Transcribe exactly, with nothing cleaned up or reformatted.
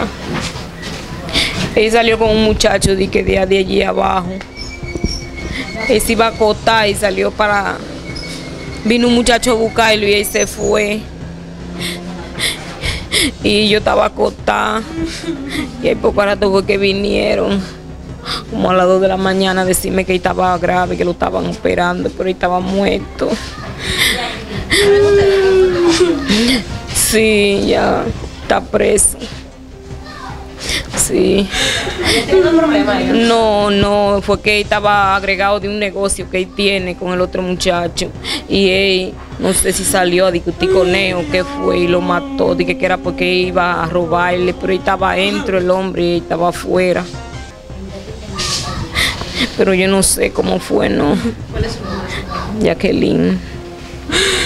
nada. Él salió con un muchacho de, que de, de allí abajo. Él se iba a acostar y salió para... Vino un muchacho a buscarlo y él se fue. Y yo estaba acostada. Y el poco rato fue que vinieron, como a las dos de la mañana, a decirme que él estaba grave, que lo estaban operando, pero él estaba muerto. Sí, ya está preso. Sí. ¿Tiene un problema? No, no, fue que él estaba agregado de un negocio que él tiene con el otro muchacho. Y él, no sé si salió a discutir con él o qué fue y lo mató. Dije que era porque iba a robarle, pero él estaba adentro el hombre y él estaba afuera. Pero yo no sé cómo fue, ¿no? ¿Cuál es su nombre? Jacqueline.